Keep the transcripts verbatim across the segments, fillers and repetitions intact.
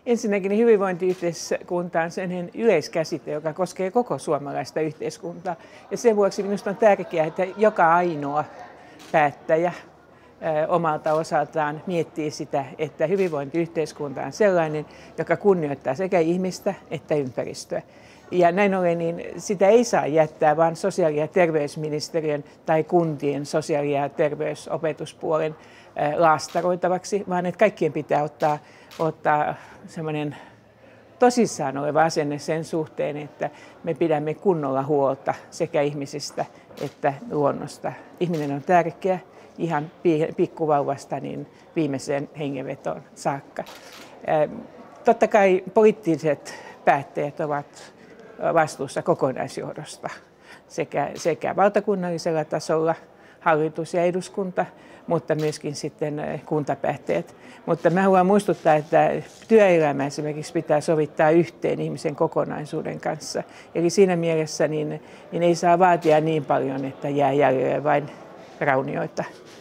Ensinnäkin hyvinvointiyhteiskunta on sen yleiskäsite, joka koskee koko suomalaista yhteiskuntaa. Ja sen vuoksi minusta on tärkeää, että joka ainoa päättäjä omalta osaltaan miettii sitä, että hyvinvointiyhteiskunta on sellainen, joka kunnioittaa sekä ihmistä että ympäristöä. Ja näin ollen niin sitä ei saa jättää vain sosiaali- ja terveysministeriön tai kuntien sosiaali- ja terveysopetuspuolen laastaroitavaksi, vaan että kaikkien pitää ottaa, ottaa semmoinen tosissaan oleva asenne sen suhteen, että me pidämme kunnolla huolta sekä ihmisistä että luonnosta. Ihminen on tärkeä ihan pikkuvauvasta niin viimeiseen hengenvetoon saakka. Totta kai poliittiset päättäjät ovat vastuussa kokonaisjohdosta sekä, sekä valtakunnallisella tasolla, hallitus ja eduskunta, mutta myöskin sitten kuntapäättäjät. Mutta mä haluan muistuttaa, että työelämä esimerkiksi pitää sovittaa yhteen ihmisen kokonaisuuden kanssa. Eli siinä mielessä niin, niin ei saa vaatia niin paljon, että jää jäljelle vain raunioita.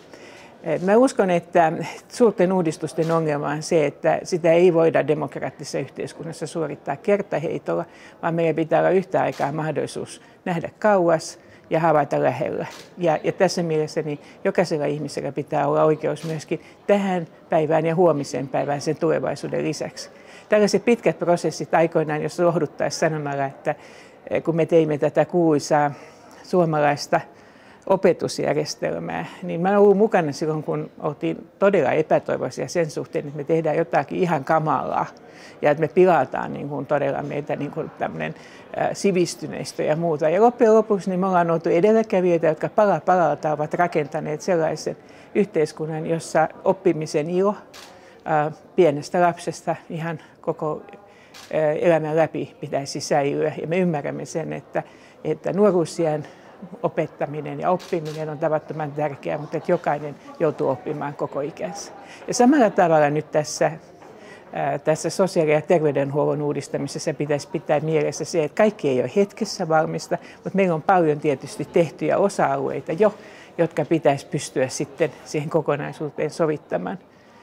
Mä uskon, että suurten uudistusten ongelma on se, että sitä ei voida demokraattisessa yhteiskunnassa suorittaa kertaheitolla, vaan meidän pitää olla yhtä aikaa mahdollisuus nähdä kauas ja havaita lähellä. Ja, ja tässä mielessä niin jokaisella ihmisellä pitää olla oikeus myöskin tähän päivään ja huomiseen päivään sen tulevaisuuden lisäksi. Tällaiset pitkät prosessit aikoinaan, jos lohduttaisiin sanomalla, että kun me teimme tätä kuuluisaa suomalaista opetusjärjestelmää, niin mä olen ollut mukana silloin, kun oltiin todella epätoivoisia sen suhteen, että me tehdään jotakin ihan kamalaa ja että me pilataan niin kuin todella meitä niin kuin tämmöinen ä, sivistyneistö ja muuta. Ja loppujen lopuksi niin me ollaan oltu edelläkävijöitä, jotka pala palalta ovat rakentaneet sellaisen yhteiskunnan, jossa oppimisen ilo ä, pienestä lapsesta ihan koko ä, elämän läpi pitäisi säilyä. Ja me ymmärrämme sen, että, että nuoruusiän opettaminen ja oppiminen on tavattoman tärkeää, mutta että jokainen joutuu oppimaan koko ikänsä. Ja samalla tavalla nyt tässä, ää, tässä sosiaali- ja terveydenhuollon uudistamisessa pitäisi pitää mielessä se, että kaikki ei ole hetkessä valmista, mutta meillä on paljon tietysti tehtyjä osa-alueita jo, jotka pitäisi pystyä sitten siihen kokonaisuuteen sovittamaan.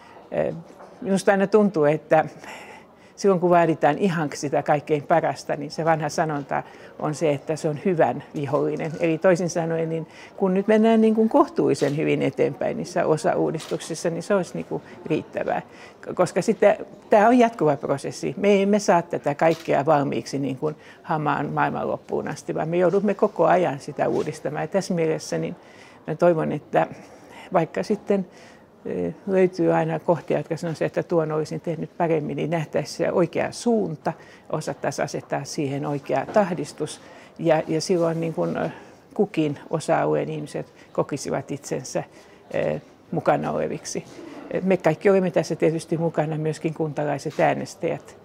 Minusta aina tuntuu, että silloin kun vaaditaan ihan sitä kaikkein parasta, niin se vanha sanonta on se, että se on hyvän vihollinen. Eli toisin sanoen, niin kun nyt mennään niin kuin kohtuullisen hyvin eteenpäin niissä osa-uudistuksissa, niin se olisi niin kuin riittävää. Koska sitten, tämä on jatkuva prosessi. Me emme saa tätä kaikkea valmiiksi niin kuin hamaan maailmanloppuun asti, vaan me joudumme koko ajan sitä uudistamaan. Ja tässä mielessä niin mä toivon, että vaikka sitten löytyy aina kohtia, jotka sanoisivat, että tuon olisin tehnyt paremmin, niin nähtäisiin se oikea suunta, osattaisiin asettaa siihen oikea tahdistus ja, ja silloin niin kuin kukin osa-alueen ihmiset kokisivat itsensä eh, mukana oleviksi. Me kaikki olemme tässä tietysti mukana, myöskin kuntalaiset äänestäjät.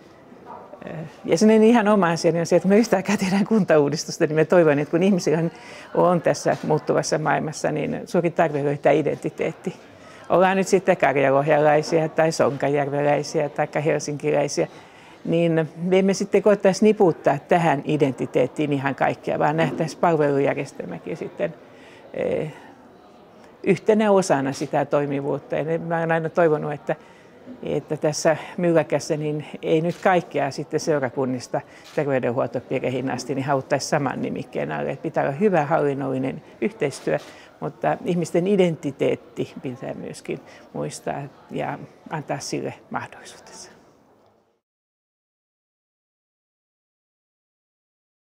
Ja sen ihan oma asia on se, että kun me yhtä aikaa tehdään kuntauudistusta, niin me toivon, että kun ihmisillä on tässä muuttuvassa maailmassa, niin suuri tarve löytää identiteetti. Ollaan nyt sitten karjalohjalaisia tai sonkajärveläisiä tai helsinkiläisiä, niin me emme sitten koettaisi niputtaa tähän identiteettiin ihan kaikkea, vaan nähtäisiin palvelujärjestelmäkin sitten eh, yhtenä osana sitä toimivuutta. Ja mä olen aina toivonut, että, että tässä mylläkässä niin ei nyt kaikkea sitten seurakunnista terveydenhuoltopiireihin asti niin haluttaisi saman nimikkeen alle. Että pitää olla hyvä hallinnollinen yhteistyö, mutta ihmisten identiteetti pitää myöskin muistaa ja antaa sille mahdollisuutensa.